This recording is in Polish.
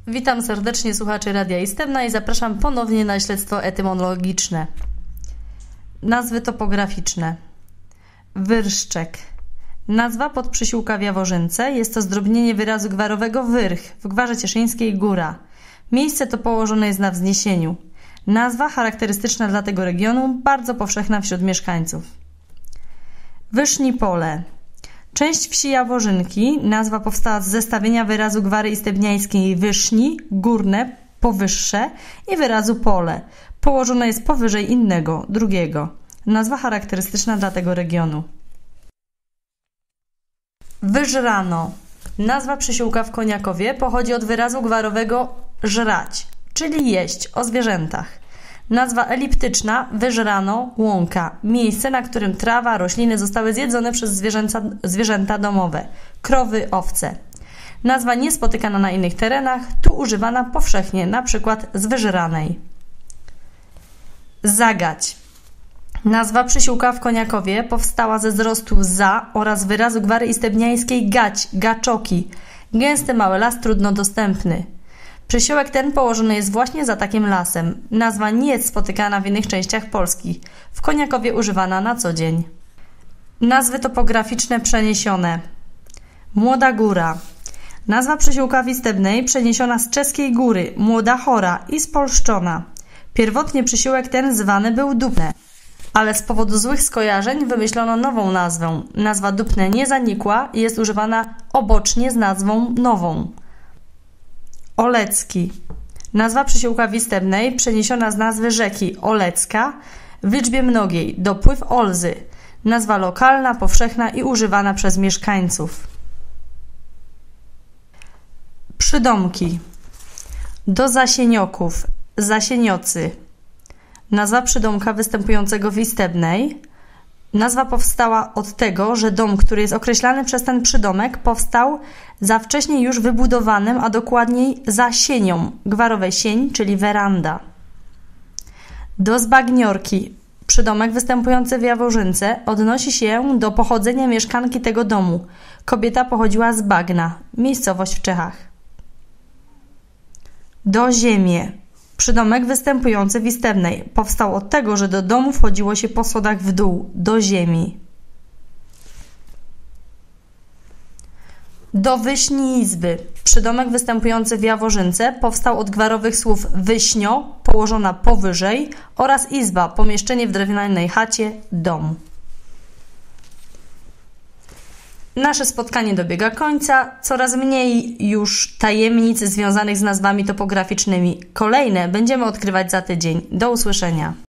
Witam serdecznie słuchaczy Radia Istebna i zapraszam ponownie na śledztwo etymologiczne. Nazwy topograficzne. Wyrszczek. Nazwa podprzysiłka w Jaworzynce. Jest to zdrobnienie wyrazu gwarowego wyrch, w gwarze cieszyńskiej góra. Miejsce to położone jest na wzniesieniu. Nazwa charakterystyczna dla tego regionu, bardzo powszechna wśród mieszkańców. Wyszni pole. Część wsi Jaworzynki. Nazwa powstała z zestawienia wyrazu gwary istebniańskiej wyszni, górne, powyższe i wyrazu pole. Położone jest powyżej innego, drugiego. Nazwa charakterystyczna dla tego regionu. Wyżrano. Nazwa przysiłka w Koniakowie pochodzi od wyrazu gwarowego żrać, czyli jeść, o zwierzętach. Nazwa eliptyczna wyżrano, łąka. Miejsce, na którym trawa, rośliny zostały zjedzone przez zwierzęta domowe. Krowy, owce. Nazwa niespotykana na innych terenach, tu używana powszechnie, na przykład z wyżranej. Zagać. Nazwa przysiłka w Koniakowie powstała ze wzrostu za oraz wyrazu gwary istebniańskiej gać, gaczoki. Gęsty mały las, trudno dostępny. Przysiołek ten położony jest właśnie za takim lasem. Nazwa nie jest spotykana w innych częściach Polski. W Koniakowie używana na co dzień. Nazwy topograficzne przeniesione. Młoda Góra. Nazwa przysiłka w Istebnej przeniesiona z czeskiej góry, Młoda Chora i spolszczona. Pierwotnie przysiłek ten zwany był Dupne, ale z powodu złych skojarzeń wymyślono nową nazwę. Nazwa Dupne nie zanikła i jest używana obocznie z nazwą nową. Olecki. Nazwa przysiłka w Istebnej przeniesiona z nazwy rzeki Olecka w liczbie mnogiej, dopływ Olzy. Nazwa lokalna, powszechna i używana przez mieszkańców. Przydomki. Do zasienioków, zasieniocy. Nazwa przydomka występującego w Istebnej. Nazwa powstała od tego, że dom, który jest określany przez ten przydomek, powstał za wcześniej już wybudowanym, a dokładniej za sienią, gwarowe sień, czyli weranda. Do zbagniorki. Przydomek występujący w Jaworzynce odnosi się do pochodzenia mieszkanki tego domu. Kobieta pochodziła z Bagna, miejscowość w Czechach. Do ziemię. Przydomek występujący w Istebnej powstał od tego, że do domu wchodziło się po schodach w dół, do ziemi. Do wyśni izby. Przydomek występujący w Jaworzynce powstał od gwarowych słów wyśnio, położona powyżej, oraz izba, pomieszczenie w drewnianej chacie, dom. Nasze spotkanie dobiega końca, coraz mniej już tajemnic związanych z nazwami topograficznymi. Kolejne będziemy odkrywać za tydzień. Do usłyszenia.